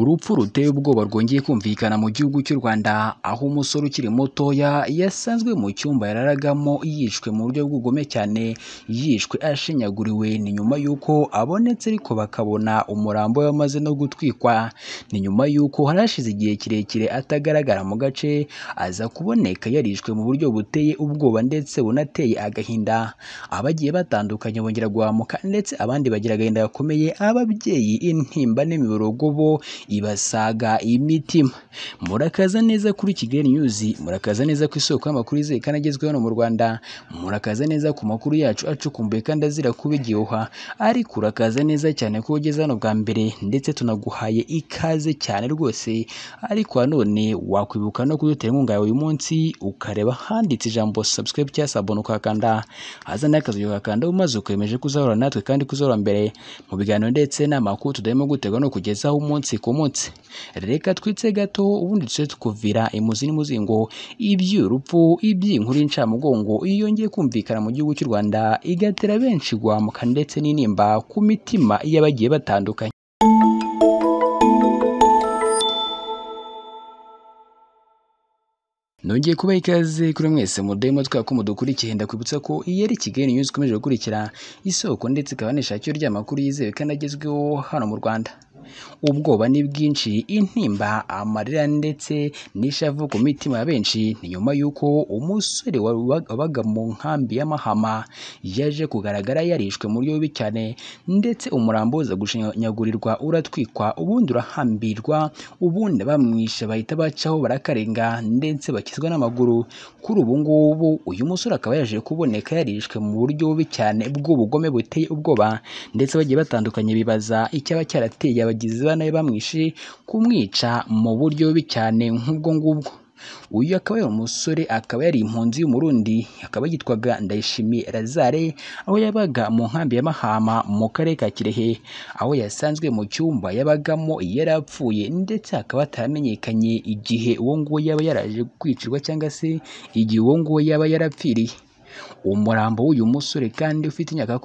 Urupfu ruteye ubwoba rwongeye kumvikana mu gihugu cy'u Rwanda, aho umusore ukiri mutoya yasanzwe mu cyumba yararagamo yishwe mu buryo bw'ubugome cyane, yishwe ashinyaguriwe. Ni nyuma y'uko abonetse ariko bakabona umurambo we wamaze no gutwikwa. Ni nyuma y'uko hari hashize igihe kirekire atagaragara mu gace, aza kuboneka yarishwe mu buryo buteye ubwoba ndetse bunateye agahinda. Abagiye batandukanye bongera guhamuka ndetse abandi bagira agahinda gakomeye. Ababyeyi, intimba n'imiborogo bo ibasaga imitima. Murakaza neza kuri Kigali News, murakaza neza ku isoko y'amakuru yizewe kandi agezweho hano mu Rwanda, murakaza neza ku makuru yacu acukumbuye kandi azira kuba igihuha, ariko urakaza neza cyane ko ugeze hano bwa mbere ndetse tunaguhaye ikaze cyane rwose. Ariko nanone wakwibuka no kudutera inkunga yawe uyu munsi, ukareba handitse ijambo subscribe cyangwa sabone ukakanda, haza n'akazu ukakanda, maze ukemeje kuzahora natwe kandi kuzahora mbere mu biganiro ndetse n'amakuru tudahemo gutegwa no kugezaho umunsi ku munsi. Reka twitse gato ubundi tuse tukuvira imuzi n'umuzingo iby'urupfu, iby'inkuru y'incamugongo yongeye kumvikana mu gihugu cy'u Rwanda, igatera benshi guhamuka ndetse n'intimba ku mitima y'abagiye batandukanye. Nongeye kubaha ikaze kuri mwese mudahema twako mudukurikiye. Ndakwibutsa ko iyi ari Kigali News ikomeje gukurikira isoko ndetse ikaba n'ishakiro ry'amakuru yizewe kandi agezweho hano mu Rwanda. Ubwoba ni bwinshi, intimba, amarira ndetse n'ishavu ku mitima ya benshi. Ni nyuma y'uko umusore wabaga mu nkambi ya Mahama yaje kugaragara yarishwe mu buryo bubi cyane, ndetse umurambo uza gushinyagurirwa uratwikwa, ubundi urahambirwa, ubundi bamwishe bahita bacaho barakarenga ndetse bakizwa n'amaguru. Kuri ubu ngubu uyu musore akaba yaje kuboneka yarishwe mu buryo bubi cyane bw'ubugome buteye ubwoba, ndetse bagiye batandukanye bibaza icyaba cyarateye abagizi ba nabi bamwishe kumwica mu buryo bubi cyane nk'ubwo ngubwo. Uyu akaba yari umusore, akaba yari impunzi y'Umurundi, akaba yitwaga Ndayishimiye Lazare, aho yabaga mu nkambi ya Mahama mu karere ka Kirehe, aho yasanzwe mu cyumba yabagamo yarapfuye, ndetse akaba ataramenyekanye igihe uwo nguwo yaba yaraje kwicirwa cyangwa se igihe uwo nguwo yaba yarapfiriye. Umurambo w'uyu musore kandi ufite imyaka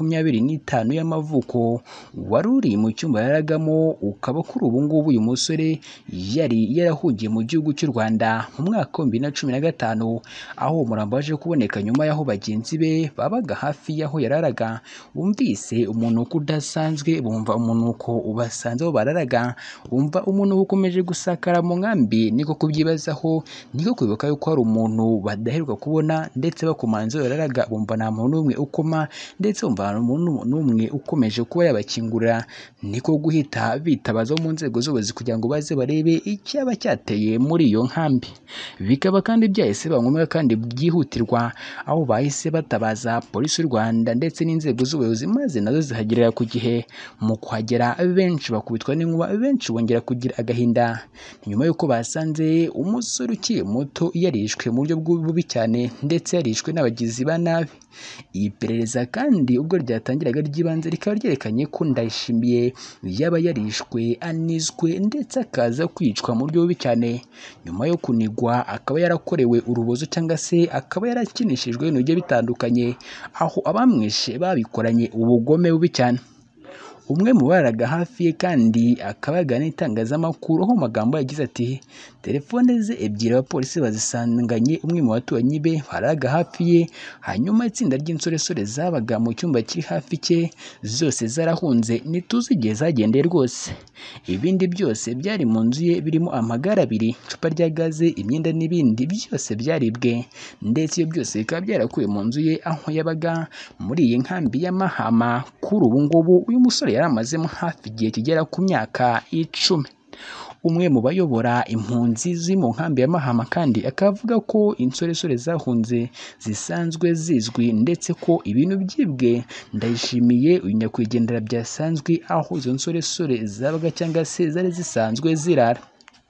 25 y'amavuko wari uri mu cyumba yaragamo, ukaba kuri ubu ngubu uyu musore yari yarahungiye mu gihugu cy'u Rwanda mu mwaka wa 2015, aho umurambo waje kuboneka nyuma y'aho bagenzi be babaga hafi y'aho yararaga bumvise umunuko udasanzwe, bumva umunuko ubasanze aho bararaga, bumva umunuko ukomeje gusakara mu nkambi. Niko kubyibazaho, niko kwibuka yuko hari umuntu badaheruka kubona, ndetse bakomanze yararaga bumva nta muntu n'umwe ukoma, ndetse bumva umuntu n'umwe ukomeje kuba yabakingurira. Niko guhita bitabaza mu nzego z'ubuyobozi kugira ngo baze barebe icyaba cyateye muri iyo nkambi. Bikaba kandi byahise bangombwa kandi byihutirwa, aho bahise batabaza polisi y'u Rwanda ndetse n'inzego z'ubuyobozi, maze nazo zihagerera ku gihe. Mu kuhagera benshi bakubitwa n'inkuba, benshi bongera kugira agahinda nyuma y'uko basanze umusore ukiri muto yarishwe mu buryo bubi cyane, ndetse yarishwe n'abagizi ba nabi. Iperereza kandi ubwo ryatangiraga ry'ibanze rikaba ryerekanye ko Ndayishimiye yaba yarishwe anizwe ndetse akaza kwicwa mu buryo bubi cyane. Nyuma yo kunigwa akaba yarakorewe urubozo cyangwa se akaba yarakinishijwe ibintu bigiye bitandukanye, aho abamwishe babikoranye ubugome bubi cyane. Umwe mu baraga hafi ye kandi akaba yaganira n'itangazamakuru, aho magambo yagize ati telefone ze ebyiri abapolisi bazisanganye umwe mu baturanyi be baraga hafi ye, hanyuma itsinda ry'insoresore zabaga mu cyumba kiri hafi cye zose zarahunze, ntituzi igihe zagendeye rwose. Ibindi byose byari mu nzu ye birimo amagare 2, icupa rya gaze, imyenda n'ibindi byose byaribwe, ndetse ibyo byose bikaba byarakuwe mu nzu ye aho yabaga muri iyi nkambi ya Mahama. Kuri ubu ngubu uyu musore yaramazemo hafi igihe kigera ku myaka 10. Umwe mu bayobora impunzi ziri mu nkambi ya Mahama kandi akavuga ko insoresore zahunze zisanzwe zizwi, ndetse ko ibintu byibwe Ndayishimiye uyu nyakwigendera byasanzwe aho izo nsoresore zabaga cyangwa se zari zisanzwe zirara.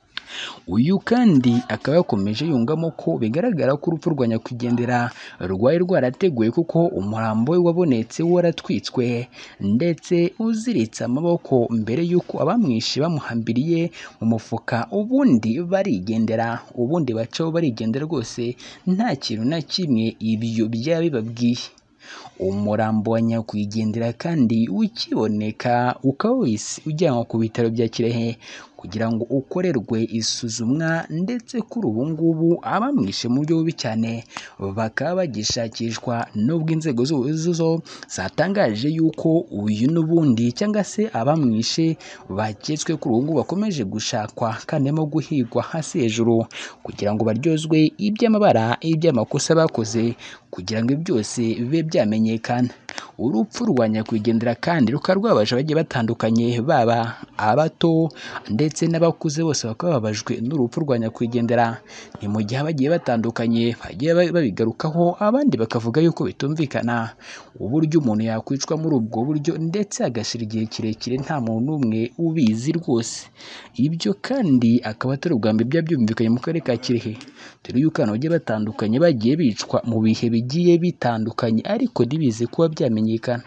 Uyu kandi akaba yakomeje yungamo ko bigaragara ko urupfu rwa nyakwigendera rwari rwarateguwe, kuko umurambo we wabonetse waratwitswe ndetse uziritse amaboko mbere y'uko abamwishe bamuhambiriye mu mufuka, ubundi barigendera, ubundi bacaho barigendera rwose nta kintu na kimwe ibyo byaba bibabwiye. umurambo wa nyakwigendera kandi ukiboneka ukaba wese ujyanwa ku bitaro bya Kirehe kugira ngo ukorerwe isuzumwa, ndetse kuri ubu ngubu abamwishe mu buryo bubi cyane bakaba bagishakishwa, nubwo inzego zo zatangaje yuko uyu n'ubundi cyangwa se abamwishe baketswe kuri ubu ngubu bakomeje gushakwa kandi barimo guhigwa hasi hejuru kugira ngo baryozwe iby'amabara, iby'amakosa bakoze kugira ngo byose bibe byamenyekana. Urupfu rwa nyakwigendera kandi rukaba rwabaje abagiye batandukanye, baba abato ndetse n'abakuze, bose bakaba bababajwe n'urupfu rwa nyakwigendera. Ni mu gihe abagiye batandukanye bagiye babigarukaho, abandi bakavuga yuko bitumvikana uburyo umuntu yakwicwa muri ubwo buryo ndetse agashira igihe kirekire nta muntu n'umwe ubizi rwose. Ibyo kandi akaba atari ubwa mbere byaba byumvikanye mu karere ka Kirehe, dore yuko abantu bagiye batandukanye bagiye bicwa mu bihe bigiye bitandukanye ariko ntibize kuba byamenyekana.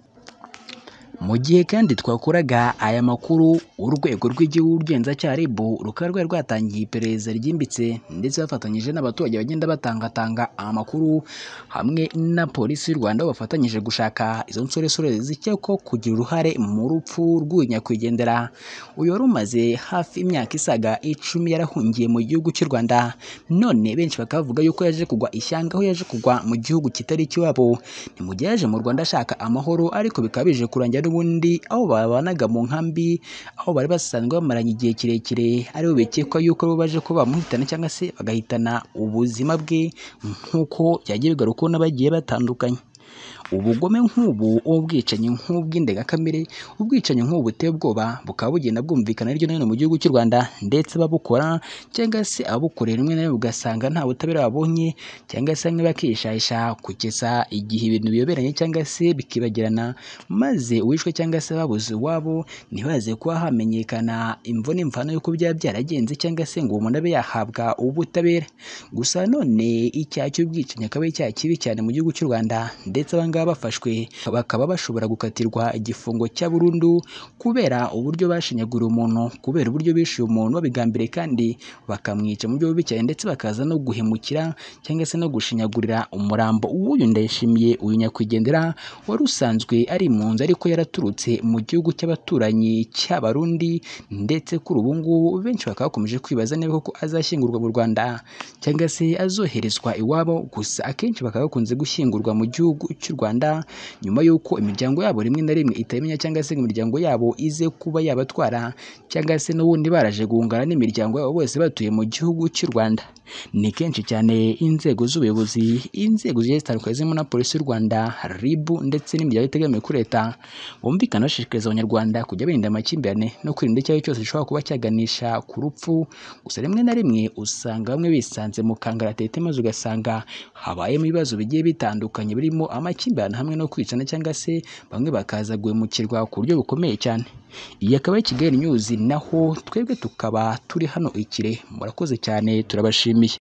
Mu gihe kandi twakoraga aya makuru, urwego rw'igihugu rw'ubugenzacyaha RIB rukaba rwari rwatangiye iperereza ryimbitse ndetse bafatanyije n'abaturage bagenda batangatanga amakuru hamwe na polisi y'u Rwanda, aho bafatanyije gushaka izo nsoresore zikekwaho kugira uruhare mu rupfu rw'unyakwigendera. Uyu wari umaze hafi imyaka isaga 10 yarahungiye mu gihugu cy'u Rwanda, none benshi bakavuga yuko yaje kugwa ishyanga, aho yaje kugwa mu gihugu kitari ikiwabo. Ni mu gihe yaje mu Rwanda ashaka amahoro, ariko bikaba bije kurangira n'ubundi aho babanaga mu nkambi, aho bari basanzwe bamaranye igihe kirekire, aribo bikekwa yuko baje kuba bamuhitana cyangwa se bagahitana ubuzima bwe, nk'uko byagiye bigarukaho n'abagiye batandukanye. Ubugome nk'ubu, ubwicanyi nk'ubw'indengakamere, ubwicanyi nk'ubu buteye ubwoba bukaba bugenda bwumvikana hirya no hino mu gihugu cy'u Rwanda, ndetse ababukora cyangwa se ababukorera rimwe na rimwe ugasanga nta butabera babonye, cyangwa se bamwe bakishahisha kugeza igihe ibintu biyoberanye cyangwa se bikibagirana, maze uwishwe cyangwa se babuze iwabo ntibaze kuba hamenyekana imvo n'imvano y'uko byaba byaragenze, cyangwa se ngo umuntu abe yahabwa ubutabera. Gusa none icyaha cy'ubwicanyi akaba ari icyaha kibi cyane mu gihugu cy'u Rwanda, ndetse abangaba bafashwe bakaba bashobora gukatirwa igifungo cya burundu kubera uburyo bashinyaguriye umuntu, kubera uburyo bishyuye umuntu babigambiriye kandi bakamwica mu buryo bubi cyane, ndetse bakaza no guhemukira cyangwa se no gushinyagurira umurambo w'uyu Ndayishimiye, uyu nyakwigendera wari usanzwe ari impunzi ariko yaraturutse mu gihugu cy'abaturanyi cy'Abarundi, ndetse kuri ubu ngubu benshi bakaba bakomeje kwibaza niba koko azashyingurwa mu Rwanda cyangwa se azoherezwa iwabo. Gusa akenshi bakaba bakunze gushyingurwa mu gihugu cy'u Rwanda nyuma y'uko imiryango yabo rimwe na rimwe itabimenya, cyangwa se imiryango yabo ize kuba yabatwara, cyangwa se n'ubundi baraje guhungana n'imiryango yabo bose batuye mu gihugu cy'u Rwanda. Ni kenshi cyane inzego z'ubuyobozi, inzego zigiye zitandukanye zirimo na polisi y'u Rwanda, RIB ndetse n'imiryango itegamiye kuri leta bumvikana bashishikariza abanyarwanda kujya birinda amakimbirane no kwirinda icyo ari cyo cyose gishobora kuba cyaganisha ku rupfu. Gusa rimwe na rimwe usanga bamwe bisanze mu kangaratete, maze ugasanga habayemo ibibazo bigiye bitandukanye birimo amakimbirane hamwe no kwicana, cyangwa se bamwe bakaza guhemukirwa ku buryo bukomeye cyane. Iyi akaba ari Kigali News, naho twebwe tukaba turi hano i Kirehe. Murakoze cyane, turabashimiye.